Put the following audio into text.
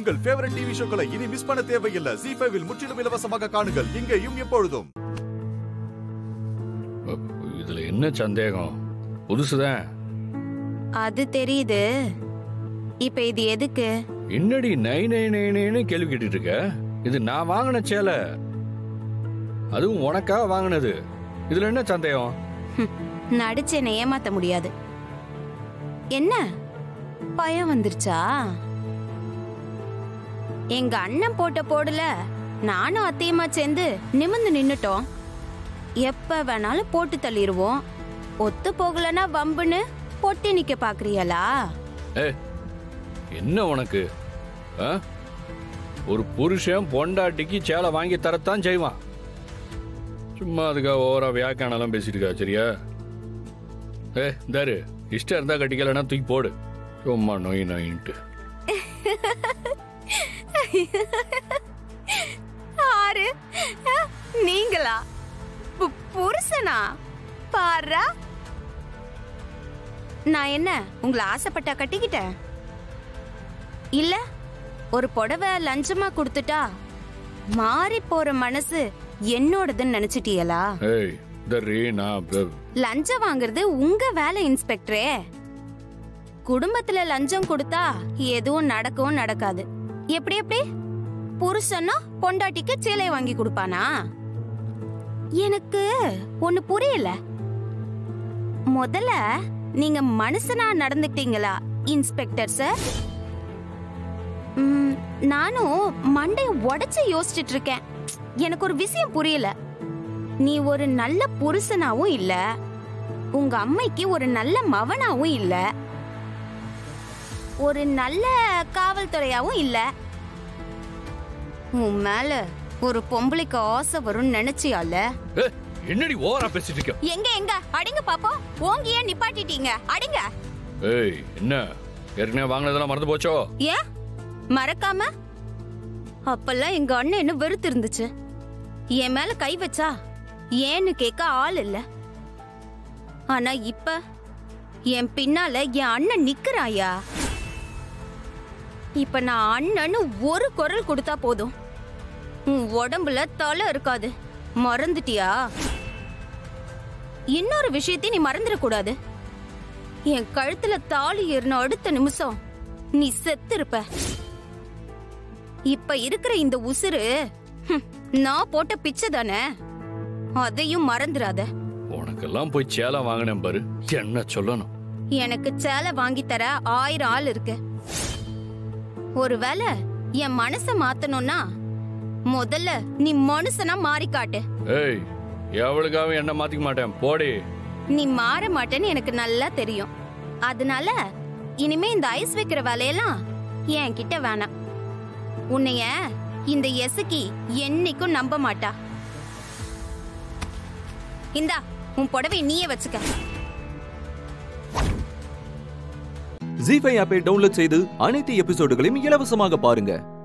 உங்கள் favourite TV ஷோக்களை இனி miss பண்ண தேவையில்லை. ZEE5 இல் முற்றிலும் இலவசமாக காணுங்கள். இங்கேயும் எப்பொழுதும். இதுல என்ன சந்தேகம்? புதுசுதான். அது தெரியுது. இப்ப இது எதுக்கு? என்னடி நை நை நைன்னு கேள்வி கேட்டுட்டு இருக்க? இது நான் வாங்கின சேலை, அதுவும் உனக்காக வாங்கினது. இதுல என்ன சந்தேகம்? நடிச்சு என்ன ஏமாத்த முடியாது. என்ன பயம் வந்துருச்சா? எங்க அண்ணன் போட்ட போடல நானும் அத்தையமா சேர்ந்து நிமிர்ந்து நின்னுட்டோம். எப்ப வேணாலும் போட்டு தள்ளிடுவோம். ஒத்து போகலன்னா வம்புன்னு பொட்டி நிக்க பாக்குறீங்களா? என்ன உனக்கு? ஒரு புருஷன் பொண்டாட்டிக்கு சேலை வாங்கி தரத்தான் செய்வான். சும்மா அதுக்காக ஓவரா வியாக்கியானெல்லாம் பேசிட்டு இருக்கா. சரியா? தாரு இஷ்டம் இருந்தா கட்டிக்கலன்னா தூக்கி போடு. சும்மா நோய் நோயின்ட்டு. ஆறு நீங்களா? புருஷனா? பாரா, நான் என்ன உங்களை ஆசைப்பட்டா கட்டிக்கிட்டேன்? இல்ல ஒரு புடவை லஞ்சமா கொடுத்துட்டா மாறி போற மனசு என்னோடதுன்னு நினைச்சிட்டீங்களா? லஞ்சம் வாங்குறது உங்க வேலை இன்ஸ்பெக்டரே. குடும்பத்துல லஞ்சம் கொடுத்தா எதுவும் நடக்கவும் நடக்காது. எப்படி எப்படி புருஷனா பொண்டாட்டிக்கு சேலை வாங்கி கொடுப்பானா? எனக்கு ஒண்ணு புரியல. முதல்ல நீங்க மனுஷனா நடந்துக்கிட்டீங்களா இன்ஸ்பெக்டர் சார்? நானும் மண்டை உடைச்சு யோசிச்சுட்டு இருக்கேன். எனக்கு ஒரு விஷயம் புரியல. நீ ஒரு நல்ல புருஷனாவும் இல்ல, உங்க அம்மைக்கு ஒரு நல்ல மவனாவும் இல்ல, ஒரு நல்ல காவல்துறையாவும் இல்ல. உன் மேல ஒரு பொம்பளைக்கு ஆசை வரும்னு நினைச்சியால? என்னடி ஓவரா பேசிட்டு இருக்க? எங்க எங்க அடிங்க பாப்போம். ஓங்கியே நிப்பாட்டிட்டீங்க, அடிங்க. என்ன ஏற்கனவே வாங்கினதெல்லாம் மறந்து போச்சோ? ஏன் மறக்காம? அப்பெல்லாம் எங்க அண்ணன் என்ன வெறுத்து இருந்துச்சு. என் மேல கை வச்சா ஏன்னு கேட்க ஆள் இல்ல. ஆனா இப்ப என் பின்னால என் அண்ணன் நிக்கிறாயா. இப்ப நான் அண்ணன்னு ஒரு குரல் கொடுத்தா போதும், உன் உடம்புல தலை இருக்காது. மறந்துட்டியா? இன்னொரு விஷயத்தை நீ மறந்துடக்கூடாது. என் கழுத்துல தாலி ஏறின அடுத்த நிமிஷம் நீ செத்து இருப்ப. இப்ப இருக்கிற இந்த உசுறு நான் போட்ட பிச்சை தானே, அதையும் மறந்துடாத. உனக்கெல்லாம் போய் சேலை வாங்கினேன் பாரு, என்ன சொல்லணும்? எனக்கு சேலை வாங்கி தர 1000 ஆள் இருக்கு. ஒருவேளை என் மனச மாத்தணும்னா முதல்ல நீ மனுஷனா மாறி காட்டு. எவளுக்காக என்ன மாத்திக்க மாட்டேன், போடி. நீ மாற மாட்டேன்னு எனக்கு நல்லா தெரியும். அதனால இனிமே இந்த ஐஸ் வைக்கிற வேலையெல்லாம் என் கிட்ட வேணாம். உன்னைய இந்த எசுக்கி என்னைக்கும் நம்ப மாட்டா. இந்தா உன் புடவை நீயே வச்சுக்க. ZEE5 ஆப்பை டவுன்லோட் செய்து அனைத்து எபிசோடுகளையும் இலவசமாக பாருங்க.